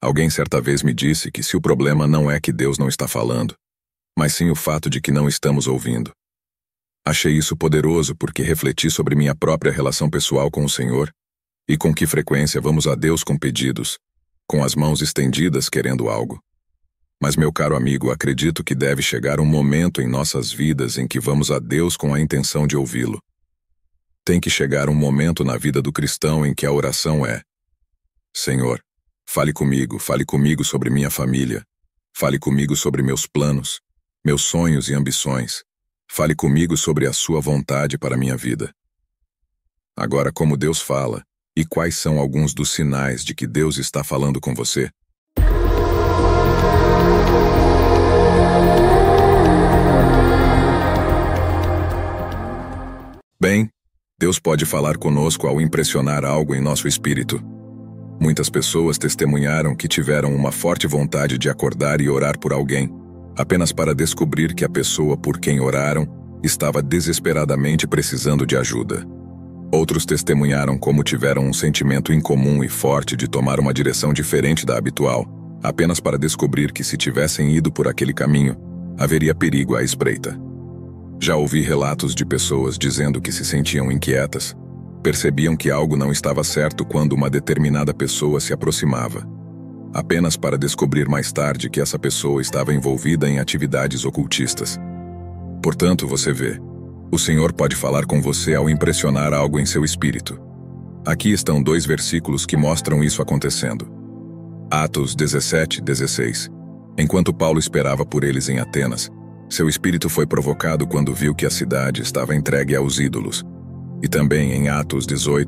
Alguém certa vez me disse que se o problema não é que Deus não está falando, mas sim o fato de que não estamos ouvindo. Achei isso poderoso porque refleti sobre minha própria relação pessoal com o Senhor e com que frequência vamos a Deus com pedidos, com as mãos estendidas querendo algo. Mas, meu caro amigo, acredito que deve chegar um momento em nossas vidas em que vamos a Deus com a intenção de ouvi-lo. Tem que chegar um momento na vida do cristão em que a oração é: Senhor, fale comigo sobre minha família, fale comigo sobre meus planos, meus sonhos e ambições, fale comigo sobre a sua vontade para minha vida. Agora, como Deus fala, e quais são alguns dos sinais de que Deus está falando com você? Bem, Deus pode falar conosco ao impressionar algo em nosso espírito. Muitas pessoas testemunharam que tiveram uma forte vontade de acordar e orar por alguém, apenas para descobrir que a pessoa por quem oraram estava desesperadamente precisando de ajuda. Outros testemunharam como tiveram um sentimento incomum e forte de tomar uma direção diferente da habitual, apenas para descobrir que se tivessem ido por aquele caminho, haveria perigo à espreita. Já ouvi relatos de pessoas dizendo que se sentiam inquietas, percebiam que algo não estava certo quando uma determinada pessoa se aproximava, apenas para descobrir mais tarde que essa pessoa estava envolvida em atividades ocultistas. Portanto, você vê, o Senhor pode falar com você ao impressionar algo em seu espírito. Aqui estão 2 versículos que mostram isso acontecendo. Atos 17:16. Enquanto Paulo esperava por eles em Atenas, seu espírito foi provocado quando viu que a cidade estava entregue aos ídolos. E também em Atos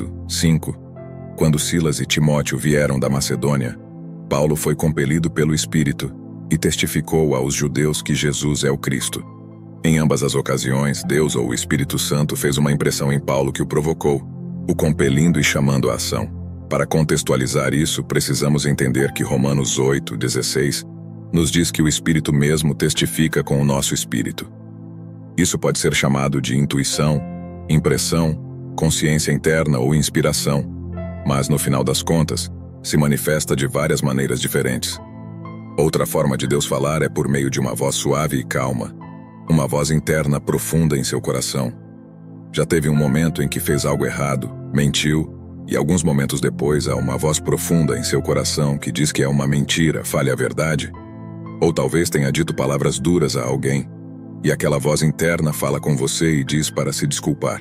18:5, quando Silas e Timóteo vieram da Macedônia, Paulo foi compelido pelo Espírito e testificou aos judeus que Jesus é o Cristo. Em ambas as ocasiões, Deus ou o Espírito Santo fez uma impressão em Paulo que o provocou, o compelindo e chamando a ação. Para contextualizar isso, precisamos entender que Romanos 8:16 nos diz que o Espírito mesmo testifica com o nosso espírito. Isso pode ser chamado de intuição, impressão, consciência interna ou inspiração, mas no final das contas, se manifesta de várias maneiras diferentes. Outra forma de Deus falar é por meio de uma voz suave e calma, uma voz interna profunda em seu coração. Já teve um momento em que fez algo errado, mentiu, e alguns momentos depois há uma voz profunda em seu coração que diz que é uma mentira, fale a verdade? Ou talvez tenha dito palavras duras a alguém, e aquela voz interna fala com você e diz para se desculpar.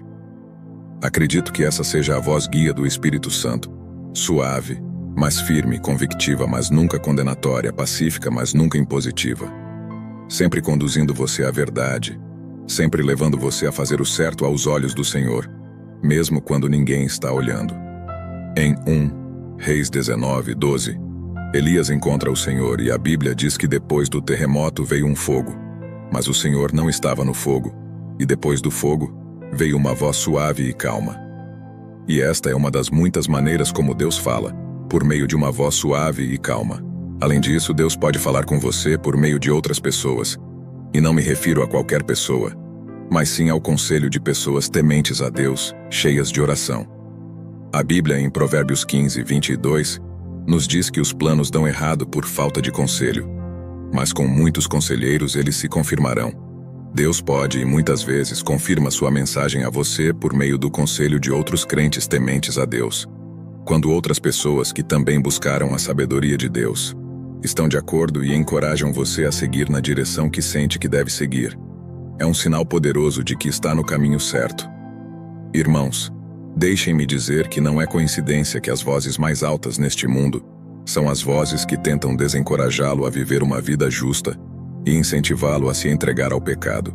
Acredito que essa seja a voz guia do Espírito Santo, suave, mas firme, convictiva, mas nunca condenatória, pacífica, mas nunca impositiva. Sempre conduzindo você à verdade, sempre levando você a fazer o certo aos olhos do Senhor, mesmo quando ninguém está olhando. Em 1 Reis 19:12, Elias encontra o Senhor e a Bíblia diz que depois do terremoto veio um fogo, mas o Senhor não estava no fogo, e depois do fogo veio uma voz suave e calma. E esta é uma das muitas maneiras como Deus fala, por meio de uma voz suave e calma. Além disso, Deus pode falar com você por meio de outras pessoas, e não me refiro a qualquer pessoa, mas sim ao conselho de pessoas tementes a Deus, cheias de oração. A Bíblia, em Provérbios 15:22, nos diz que os planos dão errado por falta de conselho, mas com muitos conselheiros eles se confirmarão. Deus pode e muitas vezes confirma sua mensagem a você por meio do conselho de outros crentes tementes a Deus. Quando outras pessoas que também buscaram a sabedoria de Deus estão de acordo e encorajam você a seguir na direção que sente que deve seguir, é um sinal poderoso de que está no caminho certo. Irmãos, deixem-me dizer que não é coincidência que as vozes mais altas neste mundo são as vozes que tentam desencorajá-lo a viver uma vida justa e incentivá-lo a se entregar ao pecado.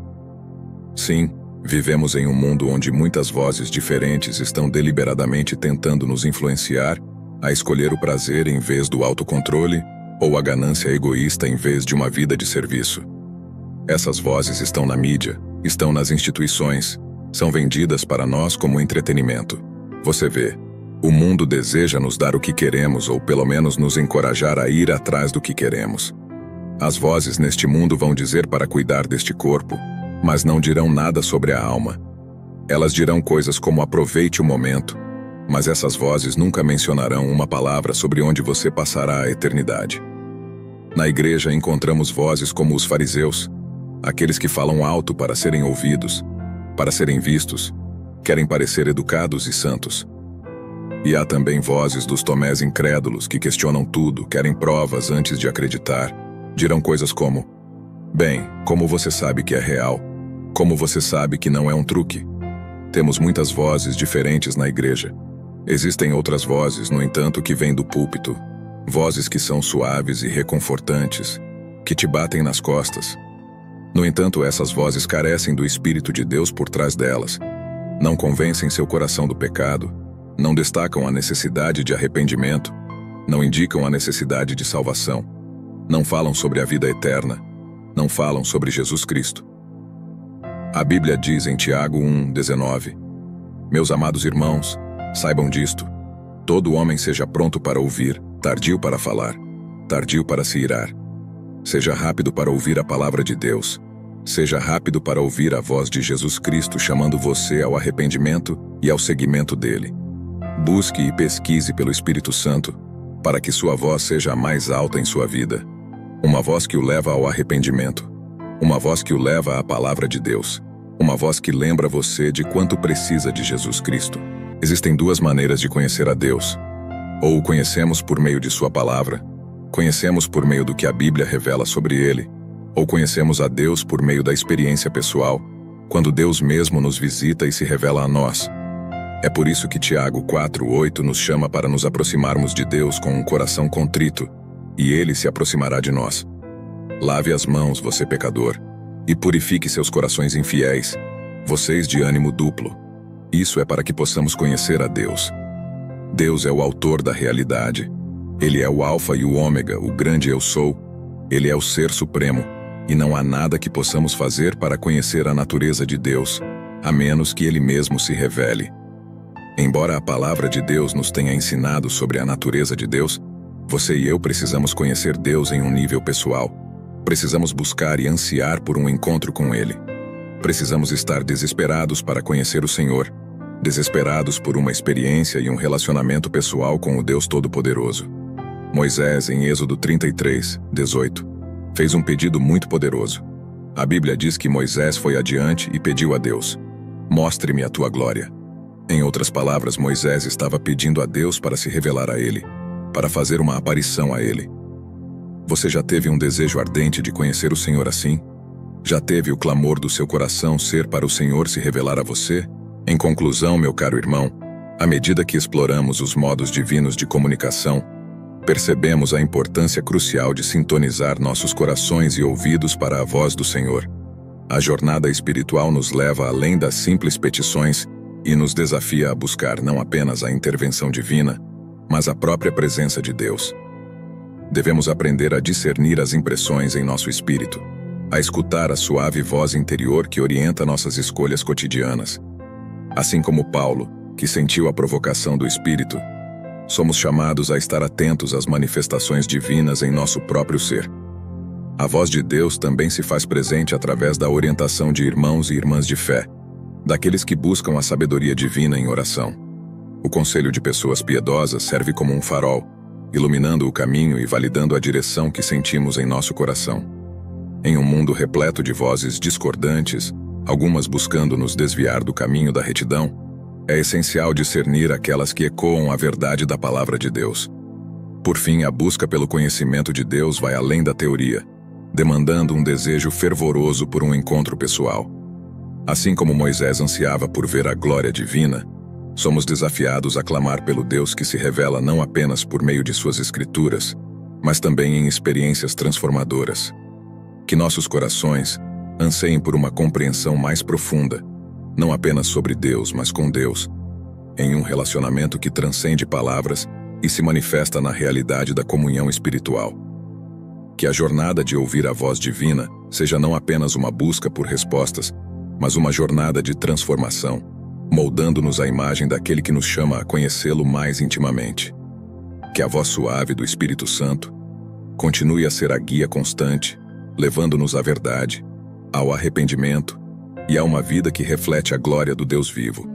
Sim, vivemos em um mundo onde muitas vozes diferentes estão deliberadamente tentando nos influenciar a escolher o prazer em vez do autocontrole ou a ganância egoísta em vez de uma vida de serviço. Essas vozes estão na mídia, estão nas instituições, são vendidas para nós como entretenimento. Você vê, o mundo deseja nos dar o que queremos ou pelo menos nos encorajar a ir atrás do que queremos. As vozes neste mundo vão dizer para cuidar deste corpo, mas não dirão nada sobre a alma. Elas dirão coisas como aproveite o momento, Mas essas vozes nunca mencionarão uma palavra sobre onde você passará a eternidade. Na igreja encontramos vozes como os fariseus, aqueles que falam alto para serem ouvidos, para serem vistos, querem parecer educados e santos. E há também vozes dos Tomés incrédulos que questionam tudo, querem provas antes de acreditar. Dirão coisas como: bem, como você sabe que é real? Como você sabe que não é um truque? Temos muitas vozes diferentes na igreja. Existem outras vozes, no entanto, que vêm do púlpito. Vozes que são suaves e reconfortantes, que te batem nas costas. No entanto, essas vozes carecem do Espírito de Deus por trás delas. Não convencem seu coração do pecado, não destacam a necessidade de arrependimento, não indicam a necessidade de salvação, não falam sobre a vida eterna, não falam sobre Jesus Cristo. A Bíblia diz em Tiago 1:19: Meus amados irmãos, saibam disto: todo homem seja pronto para ouvir, tardio para falar, tardio para se irar. Seja rápido para ouvir a palavra de Deus. Seja rápido para ouvir a voz de Jesus Cristo chamando você ao arrependimento e ao seguimento dele. Busque e pesquise pelo Espírito Santo, para que sua voz seja a mais alta em sua vida. Uma voz que o leva ao arrependimento. Uma voz que o leva à palavra de Deus. Uma voz que lembra você de quanto precisa de Jesus Cristo. Existem duas maneiras de conhecer a Deus. Ou o conhecemos por meio de sua palavra, conhecemos por meio do que a Bíblia revela sobre ele, ou conhecemos a Deus por meio da experiência pessoal, quando Deus mesmo nos visita e se revela a nós. É por isso que Tiago 4:8 nos chama para nos aproximarmos de Deus com um coração contrito, e ele se aproximará de nós. Lave as mãos, você pecador, e purifique seus corações infiéis, vocês de ânimo duplo. Isso é para que possamos conhecer a Deus. Deus é o autor da realidade. Ele é o Alfa e o Ômega, o grande Eu Sou. Ele é o Ser Supremo, e não há nada que possamos fazer para conhecer a natureza de Deus, a menos que Ele mesmo se revele. Embora a palavra de Deus nos tenha ensinado sobre a natureza de Deus, você e eu precisamos conhecer Deus em um nível pessoal. Precisamos buscar e ansiar por um encontro com Ele. Precisamos estar desesperados para conhecer o Senhor, desesperados por uma experiência e um relacionamento pessoal com o Deus Todo-Poderoso. Moisés, em Êxodo 33:18, fez um pedido muito poderoso. A Bíblia diz que Moisés foi adiante e pediu a Deus: mostre-me a tua glória. Em outras palavras, Moisés estava pedindo a Deus para se revelar a ele, para fazer uma aparição a ele. Você já teve um desejo ardente de conhecer o Senhor assim? Já teve o clamor do seu coração ser para o Senhor se revelar a você? Em conclusão, meu caro irmão, à medida que exploramos os modos divinos de comunicação, percebemos a importância crucial de sintonizar nossos corações e ouvidos para a voz do Senhor. A jornada espiritual nos leva além das simples petições e nos desafia a buscar não apenas a intervenção divina, mas a própria presença de Deus. Devemos aprender a discernir as impressões em nosso espírito, a escutar a suave voz interior que orienta nossas escolhas cotidianas. Assim como Paulo, que sentiu a provocação do Espírito, somos chamados a estar atentos às manifestações divinas em nosso próprio ser. A voz de Deus também se faz presente através da orientação de irmãos e irmãs de fé, daqueles que buscam a sabedoria divina em oração. O conselho de pessoas piedosas serve como um farol, iluminando o caminho e validando a direção que sentimos em nosso coração. Em um mundo repleto de vozes discordantes, algumas buscando nos desviar do caminho da retidão, é essencial discernir aquelas que ecoam a verdade da palavra de Deus. Por fim, a busca pelo conhecimento de Deus vai além da teoria, demandando um desejo fervoroso por um encontro pessoal. Assim como Moisés ansiava por ver a glória divina, somos desafiados a clamar pelo Deus que se revela não apenas por meio de suas escrituras, mas também em experiências transformadoras. Que nossos corações anseiem por uma compreensão mais profunda, não apenas sobre Deus, mas com Deus, em um relacionamento que transcende palavras e se manifesta na realidade da comunhão espiritual. Que a jornada de ouvir a voz divina seja não apenas uma busca por respostas, mas uma jornada de transformação, moldando-nos à imagem daquele que nos chama a conhecê-lo mais intimamente. Que a voz suave do Espírito Santo continue a ser a guia constante, levando-nos à verdade, ao arrependimento e a uma vida que reflete a glória do Deus vivo.